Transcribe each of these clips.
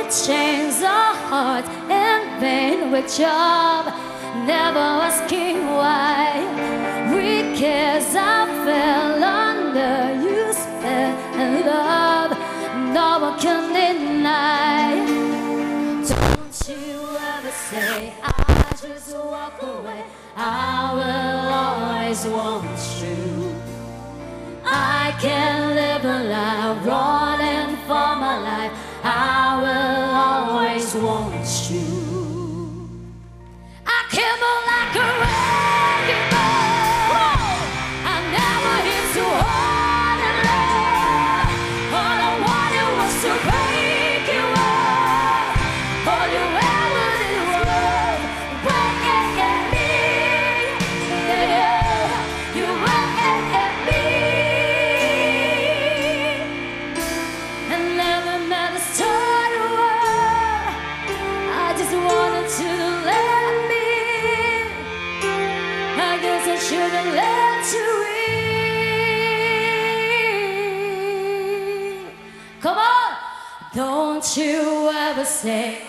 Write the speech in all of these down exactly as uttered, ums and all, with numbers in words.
chains our hearts in vain with job, never asking why. We kiss, I fell under you spell and love, no one can deny. Don't you ever say I just walk away, I will always want you. I can't live a life running for my life, I will always want you. I came on like a wrecking ball, I never hit so hard in love. All I wanted was to break you up, all you ever did was break me. Yeah, you wrecked me. And never met a start a word, I just wanted to let me. I guess I shouldn't let you in. Come on! Don't you ever say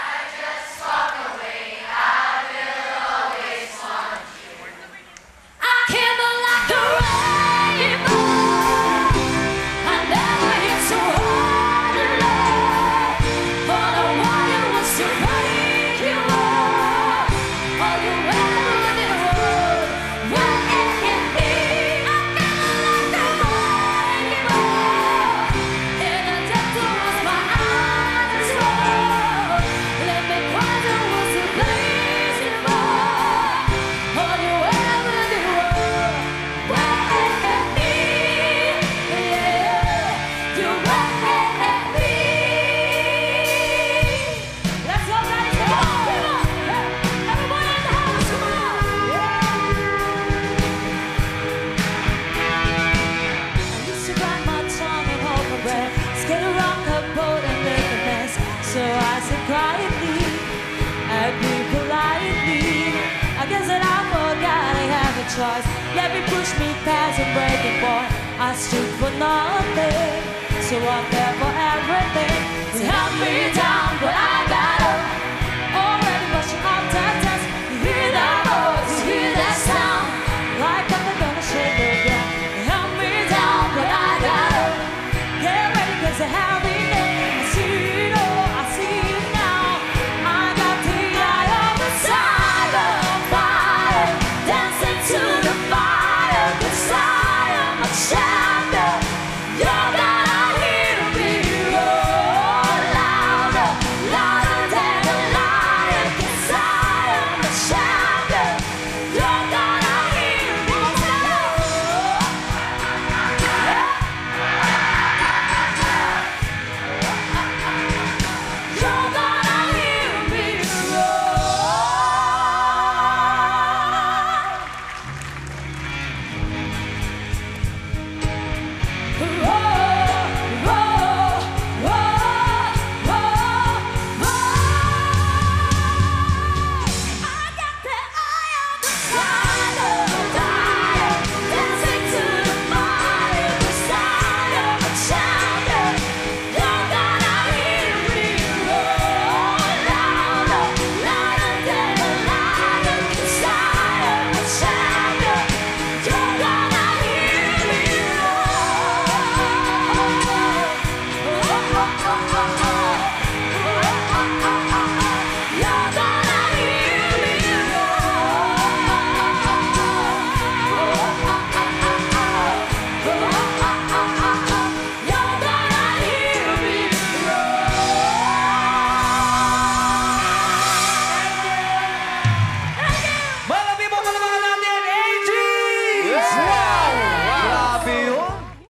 I came on like a wrecking ball, I never hit so hard in love. All I wanted was to break you up, all you ever did was wreck me. I came on like a wrecking ball, and I just was my eyes roll. Let me cry, there was a place in more. All you ever did was wreck me. Yeah, you wrecked me. Let's go, guys. Come on, come on. Everybody in the house, come on. I used to bite my tongue and hold my breath, skate around her boat and make a mess. So I said quietly, I'd be politely. I guess that I forgot I have a choice. Let me push me past a breaking point. I stood for nothing, so I'm there for everything. To help me down, but I got up. Already rushing out that test. You hear that noise, you hear that sound, like I'm gonna shake the ground. Help me down, but I got up. Get ready, cause I have enough. I see it all, I see it now. I got the eye of the tiger, fire, dancing to the fire. 'Cause I am a champion. You're gonna hear me roar louder, louder than a lion. 'Cause I am a champion. You're gonna hear me roar. You're gonna hear me roar. Roar, roar, roar, roar, roar. I got the eye of the tiger, fire, dancing to the fire. 'Cause I am a champion. You're gonna hear me roar louder, louder than a lion. 'Cause I am a champion. You're gonna hear me roar. Oh, oh, oh, oh, oh, oh.